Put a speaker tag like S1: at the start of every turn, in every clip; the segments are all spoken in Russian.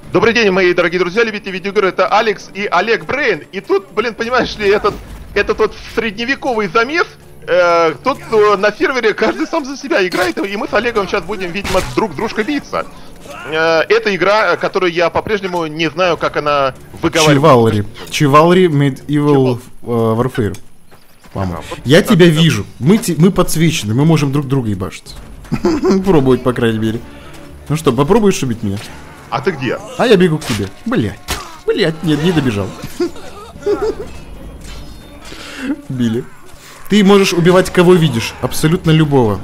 S1: Добрый день, мои дорогие друзья, любители видеоигр, это Алекс и Олег Брейн. И тут, блин, понимаешь ли, этот вот средневековый замес, тут на сервере каждый сам за себя играет, и мы с Олегом сейчас будем, видимо, друг с дружкой биться. Это игра, которую я по-прежнему не знаю, как она выговаривается.
S2: Chivalry Medieval Warfare. Мама. Вот я тебя вижу, мы подсвечены, мы можем друг друга ебашить. Пробовать, по крайней мере. Ну что, попробуешь убить меня?
S1: А ты где?
S2: А я бегу к тебе. Блять, нет, не добежал. Били. Ты можешь убивать кого видишь, абсолютно любого.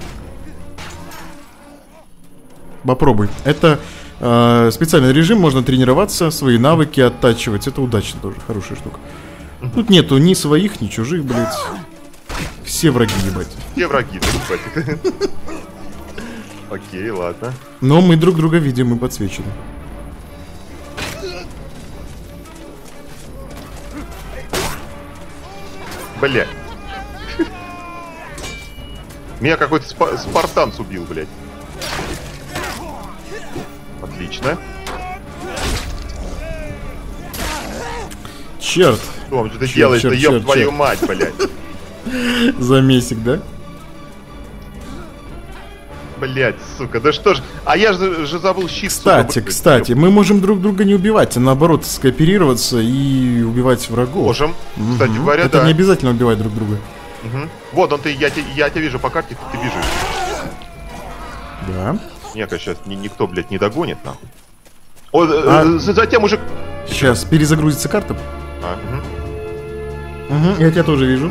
S2: Попробуй. Это специальный режим, можно тренироваться, свои навыки оттачивать. Это удачно тоже, хорошая штука. Тут нету ни своих, ни чужих, блять. Все враги, ебать.
S1: Все враги, ебать. Окей, ладно.
S2: Но мы друг друга видим, мы подсвечены.
S1: Блять. Меня какой-то спартанц убил, блять. Отлично.
S2: Черт.
S1: Том, что ты делаешь? Да ёб твою мать, блять.
S2: Замесик, да?
S1: Блять, сука, да что ж. А я же забыл щит.
S2: Кстати, мы можем друг друга не убивать, а наоборот скооперироваться и убивать врагов.
S1: Можем. Кстати говоря,
S2: это не обязательно убивать друг друга.
S1: Вот он, я тебя вижу по карте, ты бежишь.
S2: Да.
S1: Меня, конечно, сейчас никто, блядь, не догонит, нахуй. Затем уже...
S2: Сейчас перезагрузится карта. Я тебя тоже вижу.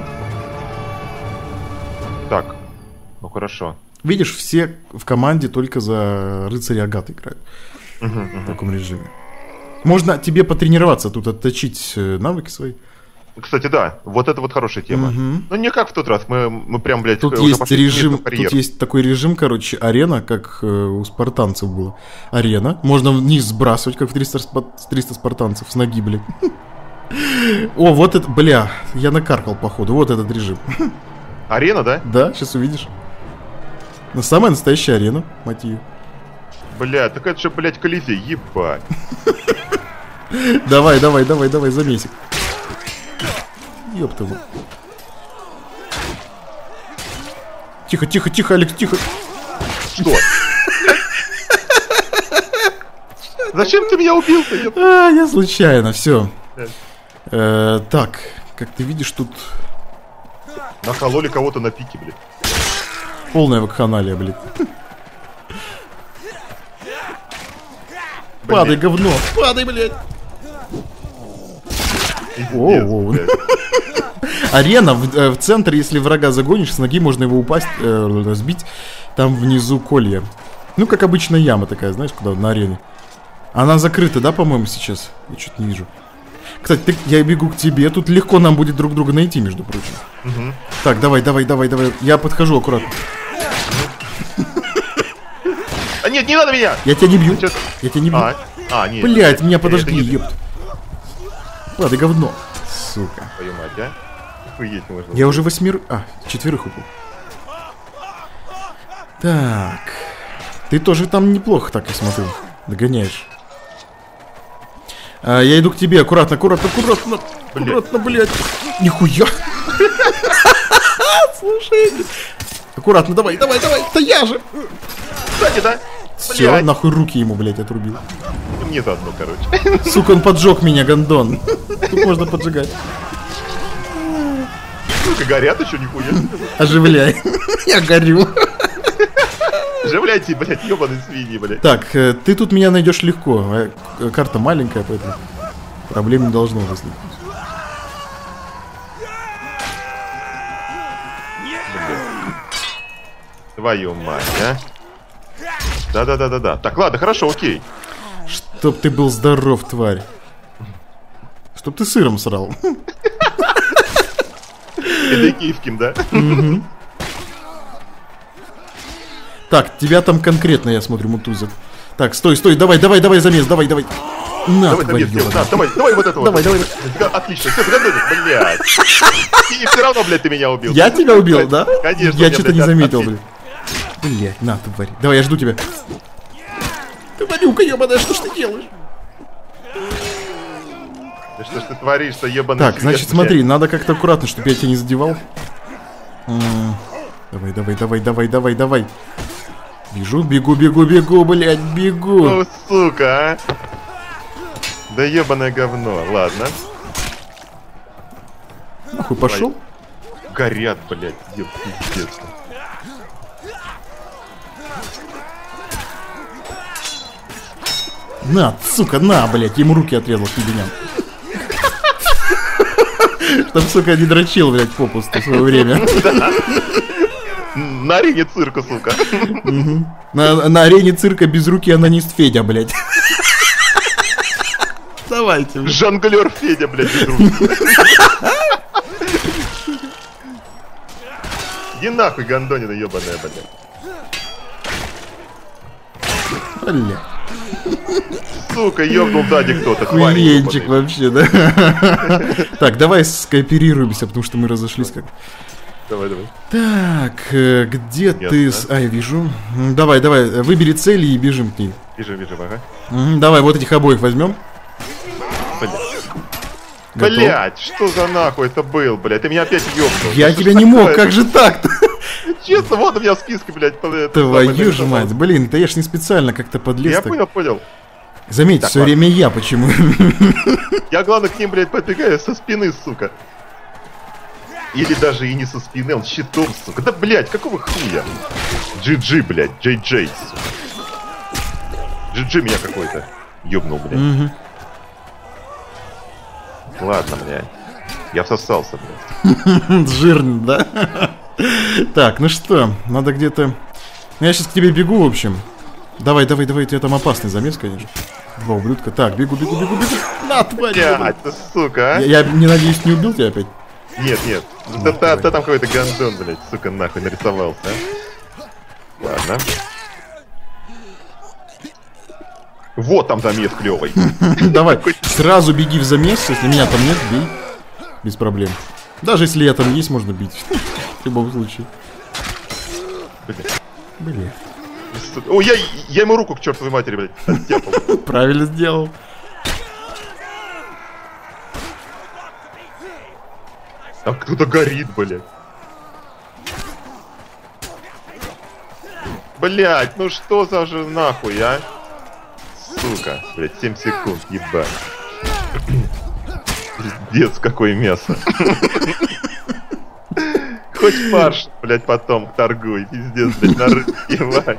S1: Так, ну хорошо.
S2: Видишь, все в команде только за рыцаря Агаты играют. В таком режиме. Можно тебе потренироваться, тут отточить навыки свои.
S1: Кстати, да, вот это вот хорошая тема. Ну не как в тот раз, мы прям, блядь,
S2: тут есть режим, тут есть такой режим, короче, арена, как у спартанцев было. Арена, можно вниз сбрасывать, как в 300 спартанцев с ноги, блядь. О, вот это, бля, я накаркал, походу, вот этот режим.
S1: Арена, да?
S2: Да, сейчас увидишь. Ну, самая настоящая арена, мать ее.
S1: Бля, так это же, блядь, Колизей, ебать.
S2: Давай, замесик. Ёпта его. Тихо, Алекс, тихо.
S1: Что? Зачем ты меня убил-то?
S2: Я случайно, все. Так, как ты видишь, тут...
S1: Нахололи кого-то на пике, блядь.
S2: Полная вакханалия, блядь. Падай, говно, падай, блядь. Воу. Арена в центр, если врага загонишь, с ноги можно его упасть, сбить. Там внизу колья. Ну, как обычная яма такая, знаешь, куда на арене. Она закрыта, да, по-моему, сейчас? Я что-то не вижу. Кстати, я бегу к тебе. Тут легко нам будет друг друга найти, между прочим. Так, давай. Я подхожу аккуратно.
S1: А нет, не надо меня!
S2: Я тебя не бью. Я тебя не бью.
S1: Нет.
S2: Блять, меня подожди, епт. Ладно, говно. Сука.
S1: Твою мать, а? Охуеть можно.
S2: Я уже 4 убил. Так. Ты тоже там неплохо, так я смотрю. Догоняешь. Я иду к тебе. Аккуратно, блядь. Нихуя. Слушай. Аккуратно, давай. Да я же.
S1: Кстати, да?
S2: Все, нахуй руки ему, блядь, отрубил.
S1: Мне заодно, короче.
S2: Сука, он поджег меня, гондон. Тут можно поджигать.
S1: Сука, горят еще, нихуя.
S2: Оживляй. Я горю.
S1: Оживляйте, блядь, ебаные свиньи, блядь.
S2: Так, ты тут меня найдешь легко. Карта маленькая, поэтому проблем не должно возникнуть.
S1: Твою мать, а? Да. Так, ладно, хорошо, окей.
S2: Чтоб ты был здоров, тварь. Чтоб ты сыром срал.
S1: Это киевским, да?
S2: Так, тебя там конкретно, я смотрю, мутузят. Так, стой, давай, замес, давай. На,
S1: давай вот это вот.
S2: Давай.
S1: Отлично, все, подготовились, блядь. И все равно, блядь, ты меня убил.
S2: Я тебя убил, да?
S1: Конечно.
S2: Я что-то не заметил, блядь. Блядь, на, тварь. Давай, я жду тебя. Ты, Варюка, ебаная, что ж ты делаешь?
S1: Да что ж ты творишь-то, ебаный
S2: Так,
S1: свет,
S2: значит,
S1: блядь?
S2: смотри, надо как-то аккуратно, чтобы я тебя не задевал. Давай, давай, давай, давай, давай, давай. Бежу, бегу, бегу, бегу, блядь, бегу.
S1: Ну, сука, а. Да ебаное говно, ладно.
S2: Нахуй пошел.
S1: Горят, блядь, еб, пиздец.
S2: На, сука, на, блядь, ему руки отрезал к ебеням. Чтоб, сука, не дрочил, блядь, попусту в свое время.
S1: На арене цирка, сука.
S2: На арене цирка без руки анонист Федя, блядь. Давайте, блядь.
S1: Жонглер Федя, блядь, без рук. Иди нахуй, гандонина ебаная, блядь.
S2: Бля.
S1: Сука, ёбнул сзади кто-то, тварь
S2: Хуенчик
S1: ёбаный.
S2: вообще, да? Так, давай скооперируемся, потому что мы разошлись как...
S1: Давай, давай.
S2: Так, где ты...
S1: Ясно.
S2: А, я вижу. Давай, давай, выбери цели и бежим к ней.
S1: Вижу, ага.
S2: Давай, вот этих обоих возьмем. Готов?
S1: Блять, что за нахуй это был, блядь? Ты меня опять ёбнул.
S2: Я
S1: Что
S2: тебя
S1: ж
S2: не мог,
S1: такое?
S2: как же так-то?
S1: Честно, вот у меня в списке, блядь.
S2: Твою же мать, блин, да я ж не специально как-то подлез.
S1: Я
S2: так.
S1: понял.
S2: Заметь,
S1: Так,
S2: все
S1: ладно.
S2: время я почему.
S1: Я, главное, к ним, блядь, подбегаю со спины, сука. Или даже и не со спины, он щитом, сука. Да, блядь, какого хуя? GG, блядь, JJ, сука. GG меня какой-то ёбнул, блядь. Ладно, блядь. Я всосался, блядь.
S2: Жирный, да? Так, ну что, надо где-то... Ну, я сейчас к тебе бегу, в общем. Давай, давай, давай, у тебя там опасный замес, конечно. Два ублюдка. Так, бегу, бегу, бегу, бегу. На, тварь!
S1: Блядь, ты, сука, а?
S2: Я не надеюсь, не убил тебя опять?
S1: Нет, нет. Да там какой-то гандон, блядь, сука, нахуй нарисовался, а? Ладно. Вот там замес клевый.
S2: Давай, сразу беги в замес, если меня там нет, бей. Без проблем. Даже если я там есть, можно бить. В любом случае. Блин.
S1: О, я ему руку к чертовой матери, блядь, оттяпал.
S2: Правильно сделал.
S1: Там кто-то горит, блядь. Блядь, ну что за же нахуй, а? Сука, блядь, 7 секунд, ебать. Пиздец, какое мясо. Хоть фарш, блядь, потом торгуй, пиздец, блядь, на рыбу, ебать.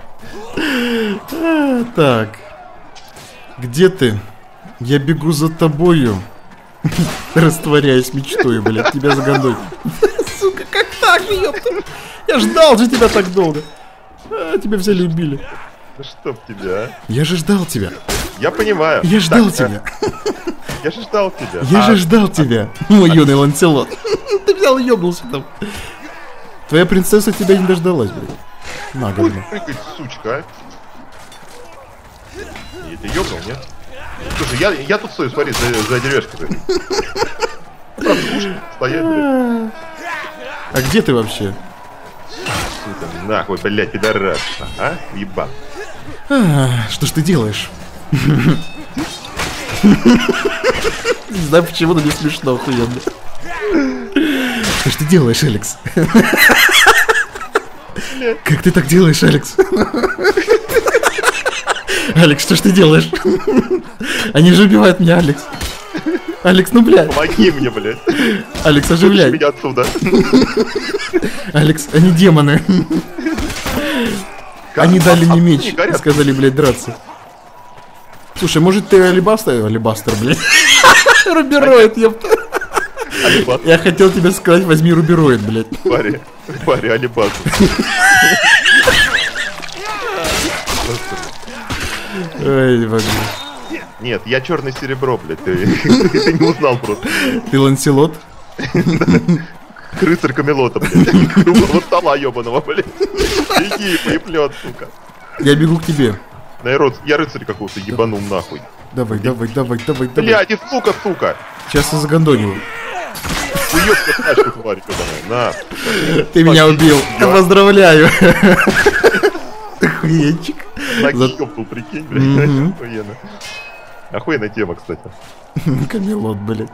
S2: Так. Где ты? Я бегу за тобою. Растворяясь мечтой, блядь, тебя загондой. Сука, как так же, ёпта? Я ждал же тебя так долго. А, тебя взяли и убили.
S1: Ну чтоб тебя, а?
S2: Я же ждал тебя.
S1: Я понимаю.
S2: Я ждал
S1: Так,
S2: тебя.
S1: Я же ждал тебя.
S2: Я же ждал тебя, мой юный Ланселот. Ты взял и ёбнулся там. Твоя принцесса тебя не дождалась, блядь. На,
S1: Ой,
S2: говно.
S1: прыгать, сучка, а? И ты ёбнул, нет? Слушай, я тут стою, смотри, за деревяшкой. Правда, слушай, стоять, блядь.
S2: А где ты вообще?
S1: Сука, нахуй, блядь, пидорас. А? Ебан.
S2: Что ж ты делаешь? Не знаю почему, но мне смешно, охуенно. Что ж ты делаешь, Алекс? Как ты так делаешь, Алекс? Алекс, что ж ты делаешь? Они же убивают меня, Алекс. Алекс, ну блядь.
S1: Помоги мне, блядь.
S2: Алекс,
S1: Вытащи
S2: оживляй.
S1: меня отсюда.
S2: Алекс, они демоны. Они дали мне меч
S1: не
S2: и
S1: горят.
S2: сказали, блядь, драться. Слушай, может ты алебастер? Алебастер, блядь. Рубероид, ёпта.
S1: Алибастер,
S2: Я хотел тебе сказать, возьми рубероид, блядь.
S1: парень, алибастер.
S2: Ой, боже.
S1: Нет, я черное серебро, блядь, ты не узнал просто.
S2: Ты Ланселот?
S1: Рыцарь Камелота, блядь. Круглого стола ебаного, блядь. Иди, поеплет, сука.
S2: Я бегу к тебе.
S1: Я рыцарь какого-то ебанул нахуй.
S2: Давай, давай, давай, давай, давай.
S1: Блядь, и сука.
S2: Сейчас я загондоню.
S1: Уёбка тачку, тварь, ебаная. На.
S2: Ты меня убил.
S1: Да.
S2: Поздравляю. Охуенчик.
S1: Ноги ёбнул, прикинь, блядь. Охуенно. Охуенная тема, кстати.
S2: Камелот, блядь.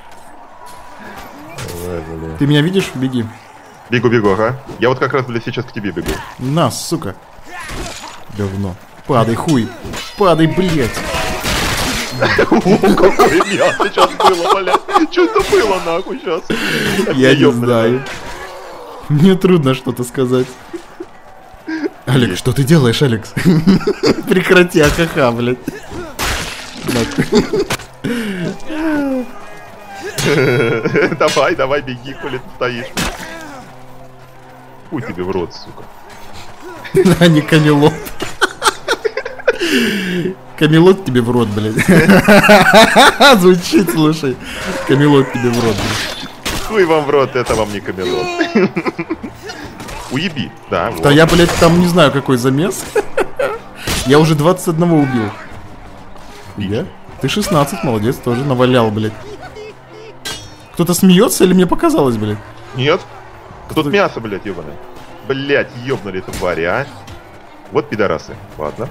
S1: Давай, блядь.
S2: Ты меня видишь? Беги.
S1: Бегу, ага. Я вот как раз, блядь, сейчас к тебе бегу.
S2: На, сука. Говно. Падай, хуй. Падай, блядь.
S1: Какое мясо сейчас было, блядь. Что это было, нахуй, сейчас?
S2: Я не знаю. Мне трудно что-то сказать. Алекс, что ты делаешь, Алекс? Прекрати, ахаха, блядь.
S1: Давай, беги, хули ты стоишь. Хуй тебе в рот, сука.
S2: А не Камелот. Камелот тебе в рот, блядь. Звучит, слушай. Камелот тебе в рот, блядь.
S1: Хуй вам в рот, это вам не Камелот. Уеби, да.
S2: Да я, блядь, там не знаю, какой замес. Я уже 21 убил. Я? Ты 16, молодец, тоже навалял, блядь. Кто-то смеется или мне показалось, блядь?
S1: Нет. Тут мясо, блядь, ебаное. Блядь, ёбнули твари, а. Вот пидорасы. Ладно.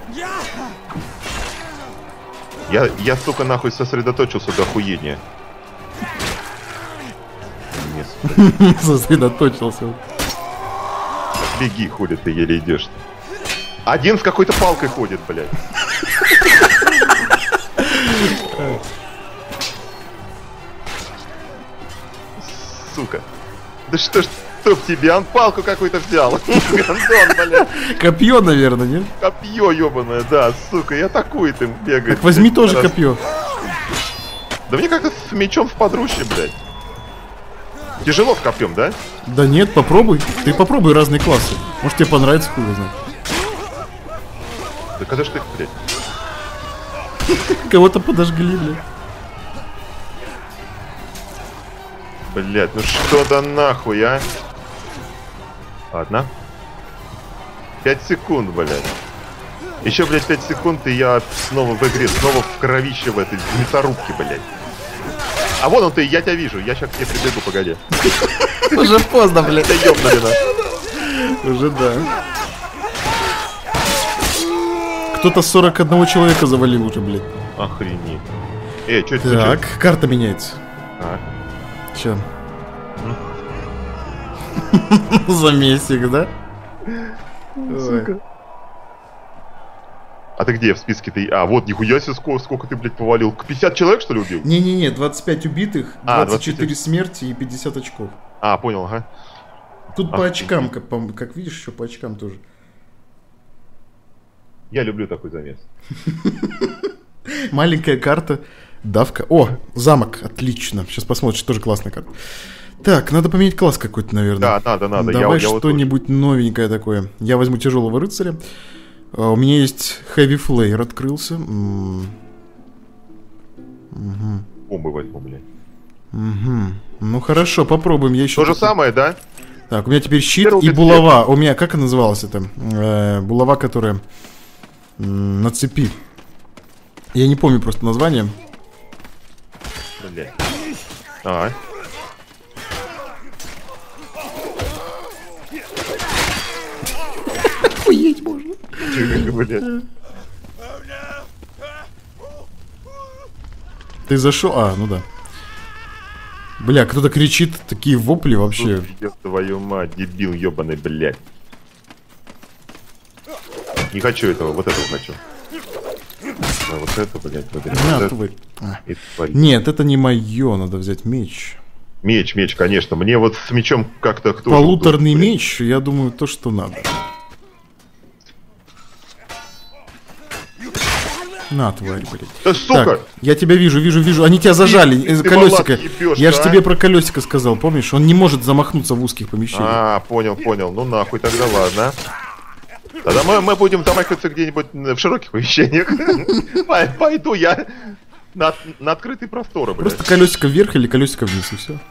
S1: Я, сука, нахуй сосредоточился до охуения.
S2: Сосредоточился.
S1: Беги, хули ты еле идешь. Один с какой-то палкой ходит, блядь. Сука. Да что ж, чтоб тебе, он палку какую-то взял. Гандон, блядь.
S2: Копье, наверное, нет?
S1: Копье ебаное, да, сука, и атакует им, бегает.
S2: Так возьми
S1: блядь,
S2: тоже
S1: раз.
S2: копье.
S1: Да мне как-то с мечом сподручнее, блядь. Тяжело с копьем, да?
S2: Да нет, попробуй. Ты попробуй разные классы. Может тебе понравится, хуй его знает.
S1: Да когда ж ты, блядь?
S2: Кого-то подожгли, блядь.
S1: Блядь, ну что да нахуй, а? Ладно. 5 секунд, блядь. Еще, блядь, 5 секунд, и я снова в игре, снова в кровище в этой мясорубке, блядь. А вон он ты, я тебя вижу, я сейчас к тебе прибегу, погоди.
S2: Уже поздно, блядь.
S1: Да ёбнули, да.
S2: Уже да. Кто-то 41 человека завалил уже, блядь.
S1: Охренеть. Что это?
S2: Так, карта меняется.
S1: А?
S2: Че? Замесик, да?
S1: Сука. А ты где в списке ты? А, вот, нихуя себе, сколько ты, блядь, повалил. 50 человек, что ли, убил?
S2: Не-не-не, 25 убитых, 24
S1: 24
S2: смерти и 50 очков.
S1: А, понял, ага.
S2: Тут по очкам, как видишь, еще по очкам тоже.
S1: Я люблю такой замес.
S2: Маленькая карта, давка. О, замок, отлично. Сейчас посмотришь, тоже классная карта. Так, надо поменять класс какой-то, наверное.
S1: Да, надо.
S2: Давай что-нибудь новенькое такое. Я возьму тяжелого рыцаря. У меня есть Heavy Flare открылся. Угу.
S1: Бомбы возьму, блядь.
S2: Угу. Ну хорошо, попробуем. Я еще
S1: То же самое, да?
S2: Так, у меня теперь щит
S1: Первый
S2: и булава. У меня, как она называлась это? Булава, которая на цепи. Я не помню просто название.
S1: Блядь. А.
S2: Охуеть можно.
S1: Блядь.
S2: Ты зашел? А, ну да. Бля, кто-то кричит, такие вопли вообще.
S1: Ёб твою мать, дебил ёбаный, блядь. Не хочу этого, вот этого хочу. А вот это, блядь, вот это.
S2: На,
S1: Вот
S2: тварь.
S1: это, тварь.
S2: Нет, это не мое, надо взять меч.
S1: Меч, конечно. Мне вот с мечом как-то кто.
S2: Полуторный меч, я думаю, то, что надо. На, тварь, блядь.
S1: Да сука!
S2: Так, я тебя вижу. Они тебя зажали.
S1: Ты
S2: Колесико.
S1: ебёшь,
S2: Я же
S1: а?
S2: тебе про колесико сказал, помнишь? Он не может замахнуться в узких помещениях.
S1: А, понял. Ну нахуй тогда, ладно. Тогда мы будем замахиваться где-нибудь в широких помещениях. Пойду я на открытые просторы, блядь.
S2: Просто колесико вверх или колесико вниз, и все.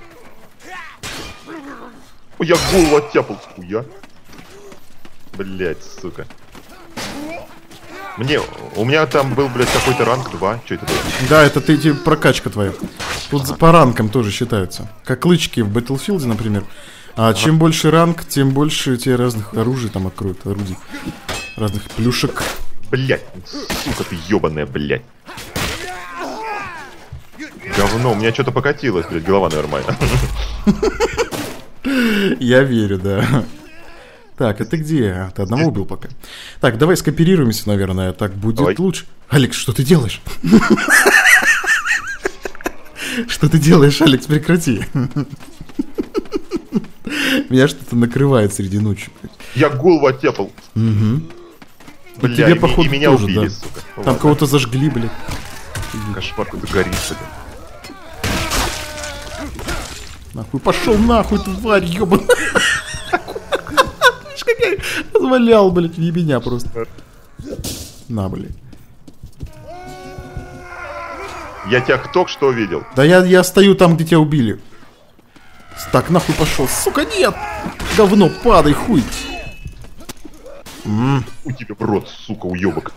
S1: Ой, я голову оттяпал, хуя. Блять, сука. У меня там был, блядь, какой-то ранг 2. Что это было?
S2: Да, это ты прокачка твоя. Тут по ранкам тоже считаются. Как лычки в Battlefield, например. А чем больше ранг, тем больше тебе разных оружий там откроют, орудий. Разных плюшек.
S1: Блять, сука ты ебаная, блять. Говно, у меня что-то покатилось, блядь, голова, наверное, моя.
S2: Я верю, да. Так, это где? Ты одного убил пока. Так, давай скооперируемся, наверное, так будет
S1: Давай.
S2: лучше. Алекс, что ты делаешь? Что ты делаешь, Алекс, прекрати. Меня что-то накрывает среди ночи.
S1: Я голову оттепал. Бля,
S2: тебе,
S1: и
S2: походу,
S1: меня
S2: тоже,
S1: убили,
S2: да.
S1: сука.
S2: Там
S1: Ладно.
S2: кого-то зажгли, блядь.
S1: Кошмар, какой-то горит, сука.
S2: Нахуй, пошел нахуй, тварь, ёбаная. Как я позволял, блядь, не меня просто. На, блядь.
S1: Я тебя только что увидел.
S2: Да я стою там, где тебя убили. Так, нахуй пошел. Сука, нет! Говно, падай, хуй.
S1: У тебя в рот, сука, уебок.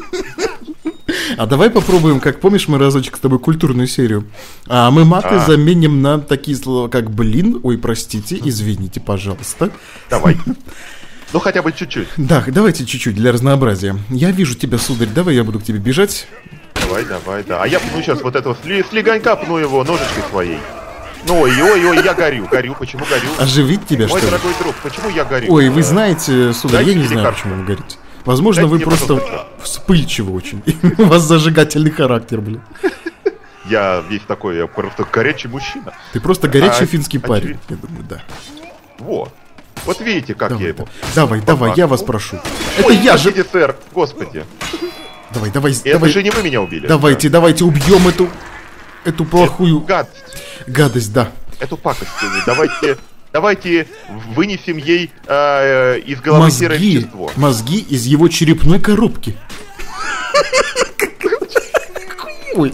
S2: А давай попробуем, как помнишь, мы разочек с тобой культурную серию. А мы маты заменим на такие слова, как блин, ой, простите, извините, пожалуйста.
S1: Давай. Ну хотя бы чуть-чуть.
S2: Да, давайте чуть-чуть для разнообразия. Я вижу тебя, сударь, давай я буду к тебе бежать.
S1: Давай, да. А я пну сейчас вот этого слегонька пну его ножичкой своей. Ну, ой, я горю. Почему горю?
S2: Оживить тебя,
S1: Мой
S2: что ли?
S1: дорогой друг, почему я горю?
S2: Ой, вы знаете, сударь,
S1: Дайте
S2: я не
S1: мне
S2: знаю,
S1: карту.
S2: почему вы горите. Возможно,
S1: Дайте
S2: вы
S1: мне,
S2: просто
S1: пожалуйста,
S2: вспыльчивы очень. У вас зажигательный характер, блин.
S1: Я весь такой, я просто горячий мужчина.
S2: Ты просто горячий
S1: А,
S2: финский парень,
S1: очевидно.
S2: я думаю, да.
S1: Вот. Вот видите, как я его.
S2: Давай, я вас прошу. Это
S1: Ой,
S2: я же...
S1: простите, сэр, господи.
S2: Давай,
S1: Это же не вы меня убили.
S2: давайте убьем эту плохую
S1: Гадость,
S2: гадость, да.
S1: эту пакость. Давайте вынесем ей из головы серое вещество.
S2: Мозги из его черепной коробки. Ой.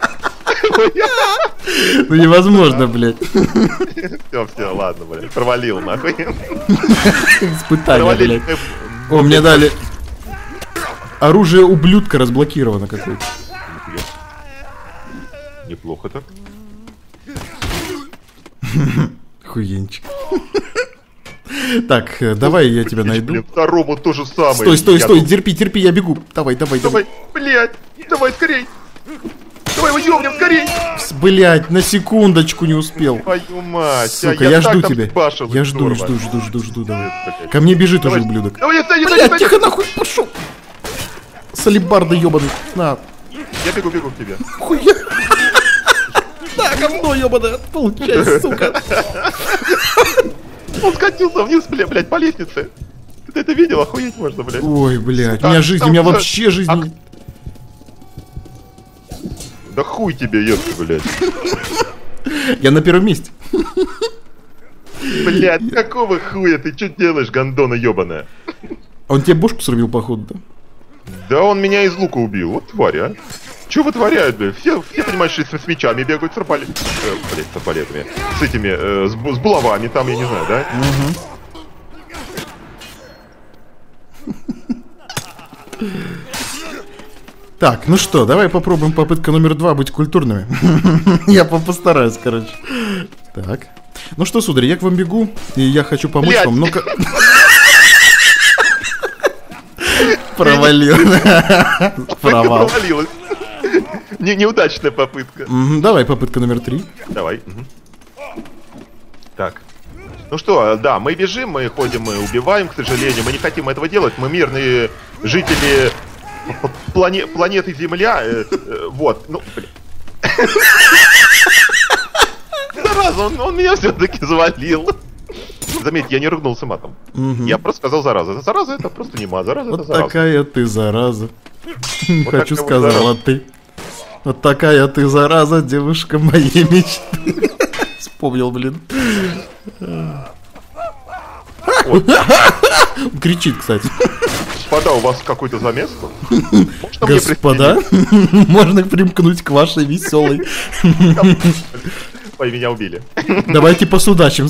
S2: Ну невозможно, блядь.
S1: Все, ладно, блядь, провалил, нахуй.
S2: Испытание,
S1: Провалили.
S2: блядь. О, мне дали... Оружие ублюдка разблокировано какое-то.
S1: Неплохо так.
S2: Хуенчик. Так, давай я тебя найду.
S1: Блин, второму то же самое.
S2: Стой,
S1: Я тут-
S2: терпи, я бегу. Давай.
S1: Давай, блядь, давай скорей. Давай его ёбнем, скорей.
S2: Блядь, на секундочку не успел.
S1: Твою мать.
S2: Сука,
S1: я
S2: я
S1: так
S2: жду
S1: там
S2: тебя.
S1: башил,
S2: Я
S1: здорово.
S2: жду, давай. Ко мне бежит уже ублюдок.
S1: Давай, стой,
S2: Блядь, тихо нахуй, пошел. Салибарда ебаный. На,
S1: Я бегу к тебе.
S2: хуя. Да, говно ебаное, получай, сука.
S1: Он скатился вниз, блядь, по лестнице. Ты это видел? Охуеть можно, блядь.
S2: Ой, блядь, у
S1: Там-
S2: меня жизнь,
S1: там
S2: у меня
S1: же-
S2: вообще жизнь.
S1: А- Да хуй тебе, ёпта, блядь.
S2: Я на первом месте.
S1: Блядь, какого хуя ты что делаешь, гондона ёбаная?
S2: Он тебе бошку срубил, походу, да?
S1: Да он меня из лука убил, вот тварь, а. Че вытворяют, блядь? Все, понимаешь, с мечами бегают, с арбалетами. Блядь, с арбалетами. С этими, с булавами там, я не знаю, да?
S2: Так, ну что, давай попробуем попытка номер 2 быть культурными. Я постараюсь, короче. Так. Ну что, сударь, я к вам бегу, и я хочу помочь
S1: Блядь.
S2: вам, но-ка... Провалил. Провал.
S1: Провалилась. Неудачная попытка.
S2: Давай попытка номер 3.
S1: Давай. Так. Ну что, да, мы бежим, мы ходим, мы убиваем, к сожалению. Мы не хотим этого делать. Мы мирные жители планеты Земля. Вот, ну, блин. Зараза, он меня все-таки завалил. Заметь, я не ругнулся матом. Я просто сказал зараза. Зараза это просто не мат, зараза это
S2: Вот
S1: зараза.
S2: такая ты зараза.
S1: Вот
S2: Хочу
S1: такая вот
S2: сказала
S1: зараза.
S2: ты. Вот такая ты зараза, девушка моей мечты. Вспомнил, блин. Кричит, кстати.
S1: Господа, у вас какой-то замес? Можно мне
S2: Господа, можно примкнуть к вашей веселой.
S1: присоединиться? Ой, меня убили.
S2: Давайте посудачим.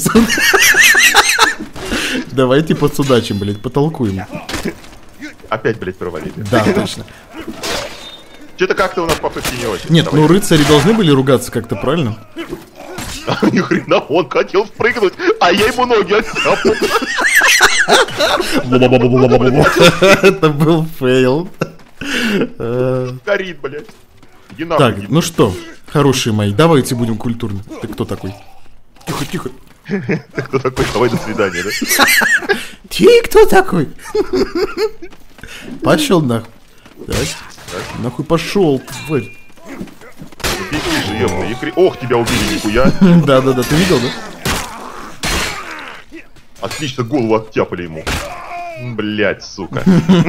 S2: Давайте посудачим, блядь, потолкуем.
S1: Опять, блядь, провалили.
S2: Да, точно.
S1: Что-то как-то у нас попытки не очень.
S2: Нет,
S1: Давай.
S2: ну рыцари должны были ругаться как-то, правильно?
S1: Ни хрена, он хотел спрыгнуть, а я ему ноги оттяпал.
S2: Это был фейл.
S1: Горит, блядь. Иди нахуй,
S2: Так,
S1: иди.
S2: ну что, Хорошие мои, давайте будем культурны. Ты кто такой? Тихо, тихо.
S1: Ты кто такой? Давай до свидания, да?
S2: Ты кто такой? Пошел нахуй. Так. Нахуй пошел, тварь.
S1: Ох, тебя убили, нихуя.
S2: Да-да-да, ты видел, да?
S1: Отлично, голову оттяпали ему. Блять, сука.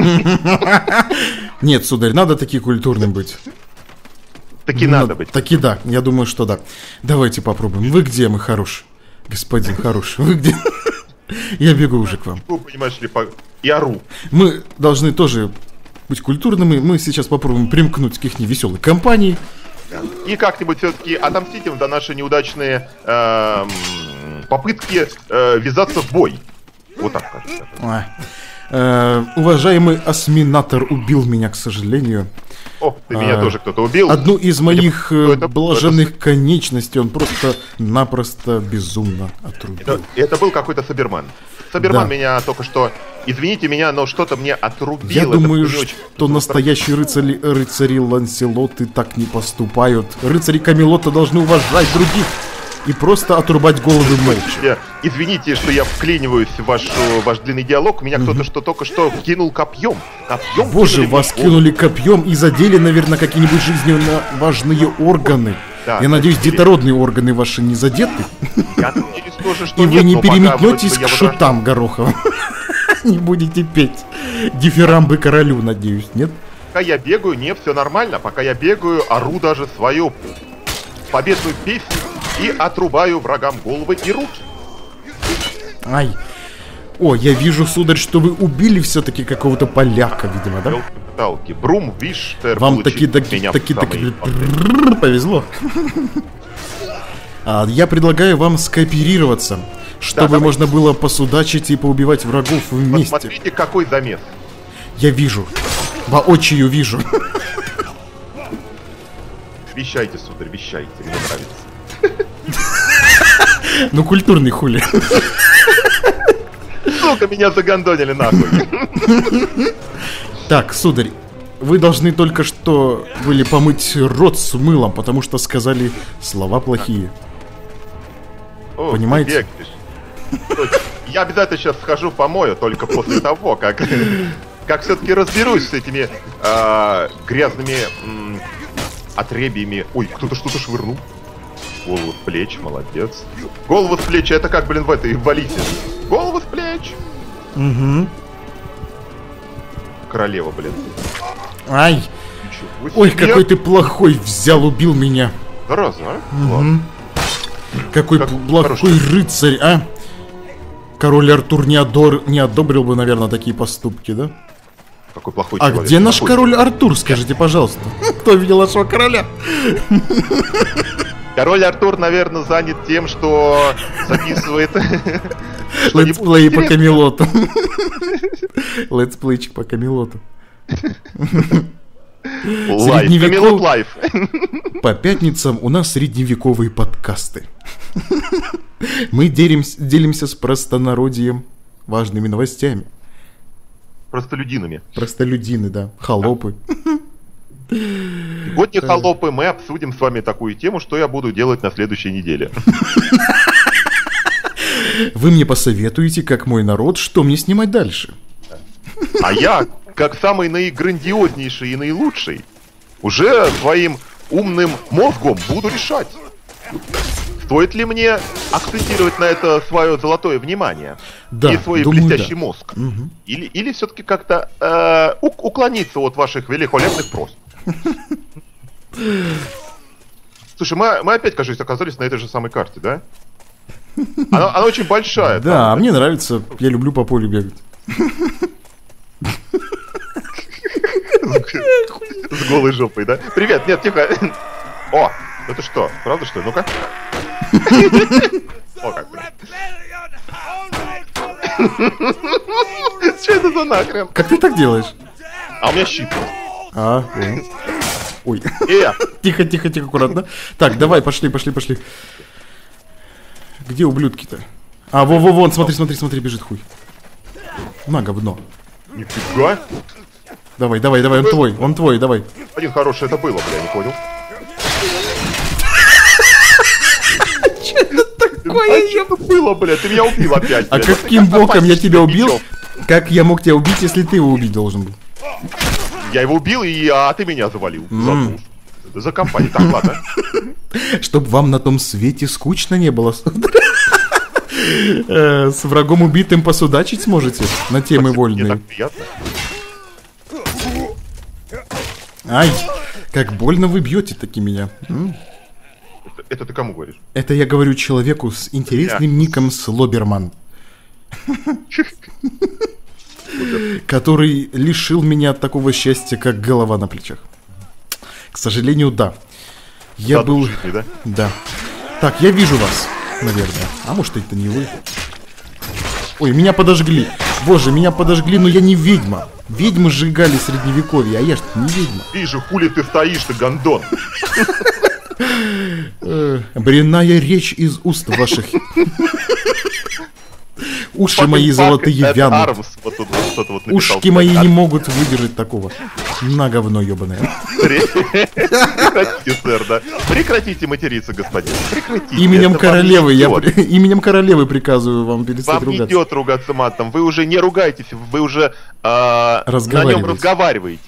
S2: Нет, сударь, надо таки культурным быть.
S1: Таки надо быть.
S2: Таки да, я думаю, что да. Давайте попробуем. Вы где, мой хороший? Господин хороший, вы где? Я бегу уже к вам.
S1: Ну, понимаешь ли, и ору.
S2: Мы должны тоже быть культурными. Мы сейчас попробуем примкнуть к их невеселой компании.
S1: И как-нибудь все-таки отомстить им за наши неудачные попытки ввязаться в бой. Вот так, кажется.
S2: Уважаемый осьминатор убил меня, к сожалению.
S1: О, ты меня тоже кто-то убил.
S2: Одну из моих блаженных конечностей он просто-напросто безумно отрубил.
S1: Это был какой-то Саберман. Саберман меня только что, извините меня, но что-то мне отрубил.
S2: Я думаю, что настоящие рыцари Ланселоты так не поступают. Рыцари Камелота должны уважать других и просто отрубать головы молча.
S1: Извините, что я вклиниваюсь в ваш длинный диалог. Меня кто-то только что кинул копьем.
S2: Боже, вас кинули копьем и задели, наверное, какие-нибудь жизненно важные органы. Да, я надеюсь, детородные органы ваши не задеты.
S1: Я надеюсь тоже, что
S2: и
S1: нет,
S2: вы не переметнетесь к шутам Гороховым. Не будете петь дифирамбы королю, надеюсь, нет?
S1: Пока я бегаю, не, все нормально. Пока я бегаю, ору даже свою победную песню и отрубаю врагам головы и руки.
S2: Ай. О, я вижу, сударь, что вы убили все-таки какого-то поляка, видимо, да?
S1: Брум, Виштер,
S2: вам таки повезло. Я предлагаю вам скооперироваться, чтобы можно было посудачить и поубивать врагов вместе.
S1: Посмотрите, какой замес.
S2: Я вижу. Воочию вижу.
S1: Вещайте, сударь, вещайте, мне нравится.
S2: Ну, культурный хули.
S1: Сука, меня загондонили нахуй.
S2: Так, сударь, вы должны только что были помыть рот с мылом, потому что сказали слова плохие.
S1: О,
S2: понимаете?
S1: Я обязательно сейчас схожу помою, только после того, как все-таки разберусь с этими грязными отребьями. Ой, кто-то что-то швырнул. Голову с плеч, молодец. Голову с плеч, это как, блин, в этой валите. Голову с плеч.
S2: Угу.
S1: Королева, блин.
S2: Ай. Ой, какой ты плохой, взял, убил меня.
S1: Зараза, а?
S2: Угу. Какой плохой рыцарь, а? Король Артур не одобрил бы, наверное, такие поступки, да?
S1: Какой плохой человек.
S2: А где наш король Артур, скажите, пожалуйста? Кто видел нашего короля?
S1: Король Артур, наверное, занят тем, что записывает
S2: летсплей по Камелоту. Летсплейчик по Камелоту.
S1: Лайф.
S2: По пятницам у нас средневековые подкасты. Мы делимся с простонародьем важными новостями.
S1: Простолюдинами.
S2: Простолюдины, да. Холопы.
S1: Сегодня, холопы, мы обсудим с вами такую тему, что я буду делать на следующей неделе.
S2: Вы мне посоветуете, как мой народ, что мне снимать дальше.
S1: А я, как самый наиграндиознейший и наилучший, уже своим умным мозгом буду решать, стоит ли мне акцентировать на это свое золотое внимание и свой блестящий мозг, или все-таки как-то уклониться от ваших великолепных просьб. Слушай, мы опять, кажется, оказались на этой же самой карте, да? Она очень большая.
S2: Да, мне нравится. Я люблю по полю бегать.
S1: С голой жопой, да? Привет, нет, тихо. О, это что? Правда, что ли? Ну-ка. О, как бы. Что это за нахрен?
S2: Как ты так делаешь?
S1: А у меня щит.
S2: Ой. Тихо, аккуратно. Так, давай, пошли. Где ублюдки-то? Вон, смотри, бежит хуй. На, говно.
S1: Нифига.
S2: Давай, он твой, давай.
S1: Один хороший это было, бля, не понял.
S2: такое?
S1: Что было, блядь? Ты меня убил опять.
S2: А
S1: блядь.
S2: каким боком я тебя убил?
S1: Ничего.
S2: Как я мог тебя убить, если ты его убить должен был?
S1: Я его убил, а ты меня завалил. За компанию. Так, ладно.
S2: Чтоб вам на том свете скучно не было. С врагом убитым посудачить сможете на темы
S1: Мне
S2: вольные.
S1: так приятно.
S2: Ай, как больно вы бьете таки меня.
S1: Это ты кому говоришь?
S2: Это я говорю человеку с интересным ником Слоберман. Который лишил меня такого счастья, как голова на плечах. К сожалению, да. Я
S1: Да,
S2: был...
S1: жизни, да?
S2: Да. Так, я вижу вас, наверное. А может, это не вы. Ой, меня подожгли. Боже, меня подожгли, но я не ведьма. Ведьмы сжигали средневековье, а я что, не ведьма.
S1: Ты же хули ты стоишь, ты гондон.
S2: Бренная речь из уст ваших. Уши мои золотые вянут. Ушки мои не могут выдержать такого. На говно ебаное.
S1: Прекратите, сэр, да. Прекратите материться, господин. Прекратите.
S2: Именем
S1: Это
S2: королевы,
S1: вам не идет.
S2: именем королевы приказываю вам перестать
S1: Вам не
S2: ругаться.
S1: идет ругаться матом. Вы уже не ругаетесь, вы уже на нем разговариваете.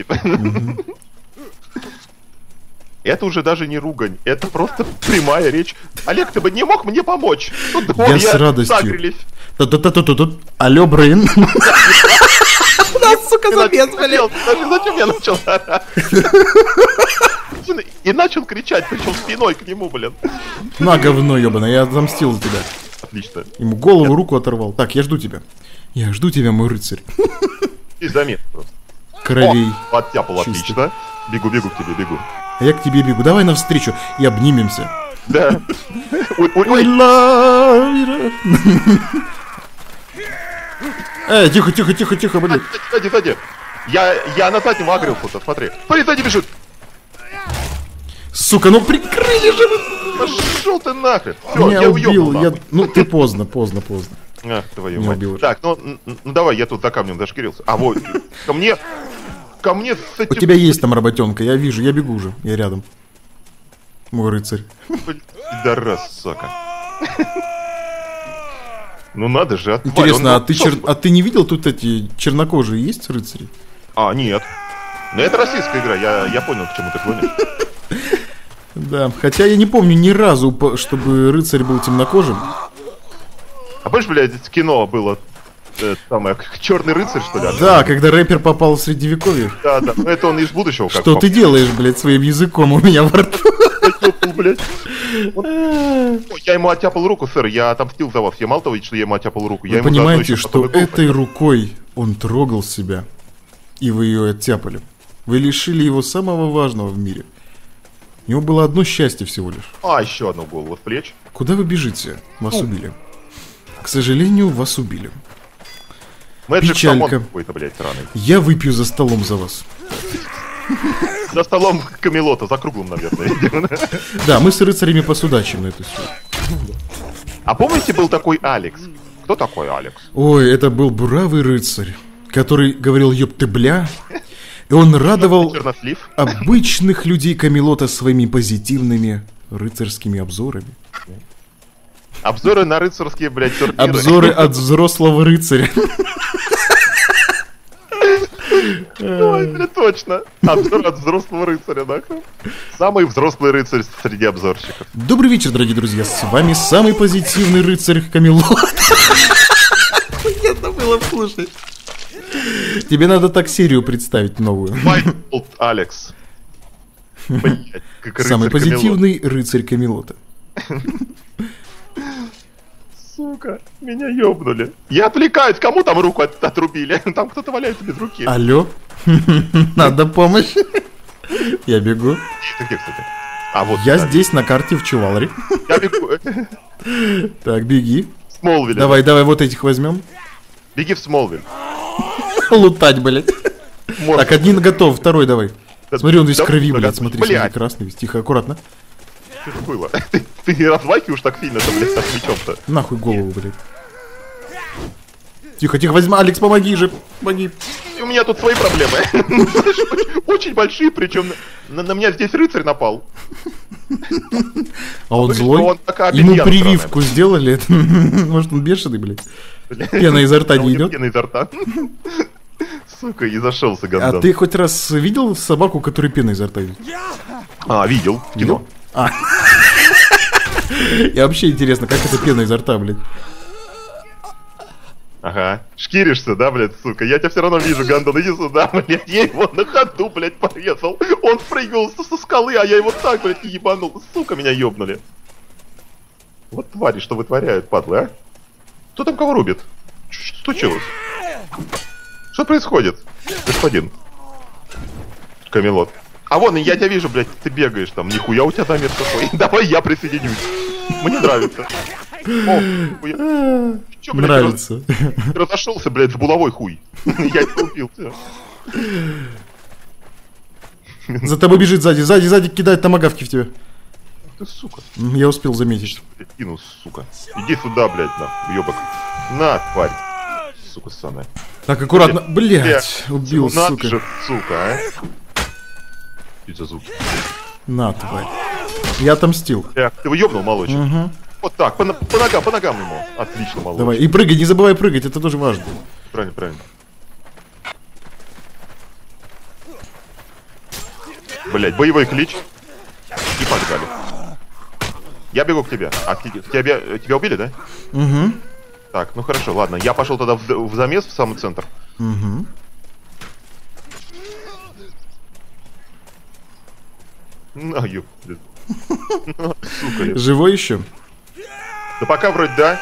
S1: Это уже даже не ругань, это просто прямая речь. Олег, ты бы не мог мне помочь? Тут
S2: Я
S1: двое
S2: с радостью.
S1: сагрились.
S2: Тут. Алло, Брейн. Сука,
S1: Зачем я начал орать? И начал кричать, причем спиной к нему, блин.
S2: На говно ебаное, я отомстил за тебя.
S1: Отлично.
S2: Ему голову, руку оторвал. Так, я жду тебя. Я жду тебя, мой рыцарь.
S1: И замет просто.
S2: Кровей.
S1: О, оттяпал,
S2: Чистый.
S1: отлично. Бегу к тебе, бегу.
S2: А я к тебе бегу. Давай навстречу и обнимемся.
S1: Да. Ой.
S2: Тихо, блин.
S1: Сзади. Я на заднем агрился, смотри. Смотри, сзади бежит.
S2: Сука, ну прикрыли же вы.
S1: Пошел ты нахрен. Все,
S2: Меня
S1: я
S2: убил.
S1: уебал.
S2: Я... Ну ты поздно.
S1: Ах, твою
S2: Меня
S1: мать.
S2: убил.
S1: Так, ну давай, я тут за камнем зашкирился. А вот, ко мне с этим...
S2: У тебя есть там работенка, я вижу, я бегу уже, я рядом. Мой рыцарь.
S1: Пидорас, сука. Ну надо же, отваль.
S2: Интересно,
S1: Он-
S2: а ты не видел тут эти чернокожие есть рыцари?
S1: А, нет. Ну это российская игра, я понял, к чему ты клонишь.
S2: Да, хотя я не помню ни разу, чтобы рыцарь был темнокожим.
S1: А помнишь, блядь, кино было, самое, Черный рыцарь, что ли?
S2: Да, когда рэпер попал в средневековье.
S1: Да, ну это он из будущего как
S2: Что ты делаешь, блядь, своим языком у меня во рту?
S1: попал, блядь. Ой, я ему оттяпал руку, сэр, я отомстил за вас. Я мало того, что я ему оттяпал руку, я
S2: Вы
S1: ему
S2: понимаете,
S1: заодно еще
S2: что
S1: потом и
S2: этой рукой он трогал себя, и вы ее оттяпали. Вы лишили его самого важного в мире. У него было одно счастье всего лишь.
S1: А, еще одну голову с плеч.
S2: Куда вы бежите? Вас убили. К сожалению, вас убили.
S1: Мэджик
S2: Печалька.
S1: Самон какой-то, блядь, сраный.
S2: Я выпью за столом за вас.
S1: За столом Камелота, за круглым, наверное.
S2: Да, мы с рыцарями посудачим на эту сферу.
S1: А помните, был такой Алекс? Кто такой Алекс?
S2: Ой, это был бравый рыцарь, который говорил «ёб ты бля», и он радовал
S1: Чернослив?
S2: обычных людей Камелота своими позитивными рыцарскими обзорами.
S1: Обзоры на рыцарские, блядь, турниры.
S2: Обзоры от взрослого рыцаря.
S1: Ой, блядь, точно. Обзор от взрослого рыцаря, да? Самый взрослый рыцарь среди обзорщиков.
S2: Добрый вечер, дорогие друзья, с вами самый позитивный рыцарь Камелота. Это было, слушай. Тебе надо так серию представить новую.
S1: Майкл Алекс. Блядь, как рыцарь
S2: Самый
S1: Камелота.
S2: позитивный рыцарь Камелота.
S1: Сука, меня ёбнули. Я отвлекаюсь, кому там руку отрубили? Там кто-то валяется без руки.
S2: Алло? Надо помощь. Я бегу.
S1: Ты где, кстати? А вот
S2: Я
S1: да.
S2: здесь на карте в Чуваларе.
S1: Я бегу.
S2: Так, беги.
S1: Смолвиль.
S2: Давай, вот этих возьмем.
S1: Беги в Смолвиль.
S2: Лутать, блядь.
S1: Может,
S2: Так, один готов, второй давай. Смотри, он весь в
S1: Да,
S2: крови,
S1: блядь,
S2: блядь, смотри,
S1: блядь.
S2: смотри, красный весь. Тихо, аккуратно.
S1: что это было? Ты не размахиваешь так сильно-то, блядь, так мечом-то.
S2: Нахуй голову, блядь. Тихо, возьми, Алекс, помоги же, помоги.
S1: У меня тут свои проблемы. Очень большие, причем на меня здесь рыцарь напал.
S2: А он
S1: Выглядит,
S2: злой?
S1: он такая
S2: Ему
S1: обезьяна
S2: прививку сделали? Может, он бешеный, блядь? Пена изо рта не идет?
S1: Пена изо рта. Сука, и зашелся,
S2: А
S1: гандон.
S2: ты хоть раз видел собаку, которая пена изо рта идет?
S1: А, видел, в кино.
S2: И вообще интересно, как это пена изо рта, блядь?
S1: Ага. Шкиришься, да, блядь, сука? Я тебя все равно вижу, гандон, иди сюда, блядь. Я его на ходу, блядь, порезал. Он спрыгнул со скалы, а я его так, блядь, и ебанул. Сука, меня ёбнули. Вот твари, что вытворяют, падлы, а? Кто там кого рубит? Что случилось? Что происходит, господин Камелот? А вон, я тебя вижу, блядь, ты бегаешь там. Нихуя у тебя замес такой. Давай я присоединюсь. Мне нравится. О, чё, блядь,
S2: Нравится.
S1: разошелся, блядь, в булавой хуй. Я тебя убил, всё.
S2: За тобой бежит сзади кидает томагавки в тебя.
S1: Ты сука.
S2: Я успел заметить.
S1: Блядь, кинул, сука. Иди сюда, блядь, на, уёбок. На, тварь. Сука, ссаная.
S2: Так, аккуратно. Блять, убил,
S1: На
S2: сука.
S1: же, сука, а. Что за звуки?
S2: На, тварь. Я отомстил.
S1: Ты его ёбнул, молочек?
S2: Угу.
S1: Вот так, по ногам ему. Отлично, молочек.
S2: Давай, и прыгай, не забывай прыгать, это тоже важно.
S1: Правильно. Блять, боевой клич. И погнали. Я бегу к тебе. А тебя убили, да?
S2: Угу.
S1: Так, ну хорошо, ладно. Я пошел тогда в замес, в самый центр.
S2: Угу.
S1: На, ёб, блядь. На, сука, ёб.
S2: Живой еще?
S1: Да пока вроде да.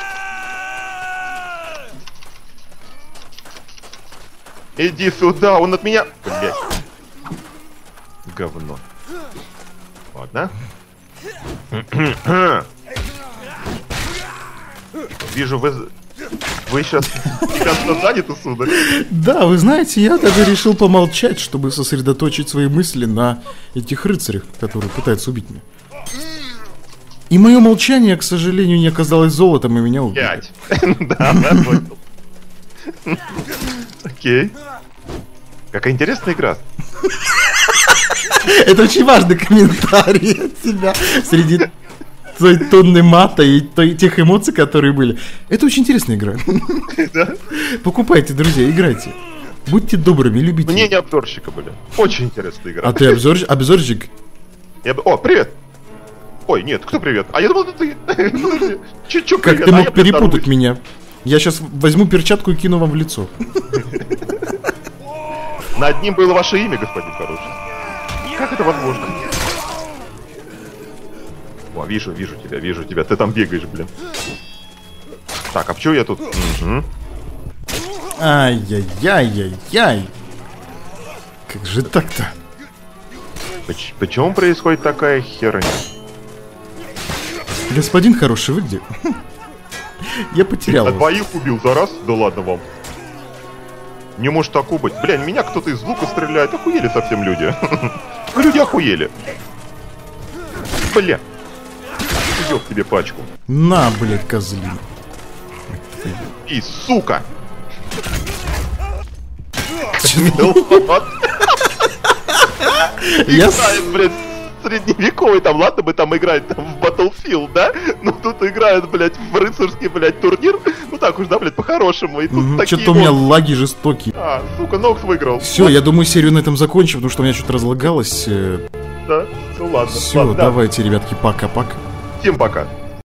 S1: Иди сюда, он от меня... Блять. Говно. Ладно. Вижу, вы сейчас заняты, сударь.
S2: Да, вы знаете, я даже решил помолчать, чтобы сосредоточить свои мысли на этих рыцарях, которые пытаются убить меня. И мое молчание, к сожалению, не оказалось золотом, и меня убили.
S1: 5. Да, понял. Окей. Какая интересная игра.
S2: Это очень важный комментарий от тебя среди той тонны мата и тех эмоций, которые были. Это очень интересная игра.
S1: Да?
S2: Покупайте, друзья, играйте. Будьте добрыми, любите.
S1: Мне не обзорщика были. Очень интересная игра.
S2: А ты обзорщик?
S1: О, привет. Ой, нет, кто привет? А я думал, это ты. Подожди. Чё
S2: Как
S1: привет?
S2: ты
S1: А
S2: мог
S1: я
S2: перепутать
S1: представлюсь.
S2: меня? Я сейчас возьму перчатку и кину вам в лицо.
S1: Над ним было ваше имя, господин хороший. Как это возможно? О, вижу тебя. Ты там бегаешь, блин. Так, а почему я тут? Угу.
S2: Ай-яй-яй-яй-яй. Как же так-то?
S1: Почему происходит такая херня?
S2: Господин хороший, вы где? Я потерял
S1: От
S2: вас.
S1: двоих убил за раз? Да ладно вам. Не может такого быть. Бля, меня кто-то из лука стреляет. Охуели совсем люди. Люди охуели. Бля. Идёт тебе пачку.
S2: На, блядь, козлина.
S1: И, сука.
S2: Я
S1: Играет, блядь, средневековый, там, ладно бы там играть там, в Battlefield, да? Но тут играют, блядь, в рыцарский, блядь, турнир. Ну так уж, да, блядь, по-хорошему. И тут такие
S2: Что-то у меня
S1: вот...
S2: лаги жестокие.
S1: А, сука, Нокс выиграл.
S2: Все, я думаю, серию на этом закончим, потому что у меня что-то разлагалось.
S1: Да, ну ладно.
S2: Все,
S1: ладно, да.
S2: давайте, ребятки, пока-пока.
S1: Всем пока.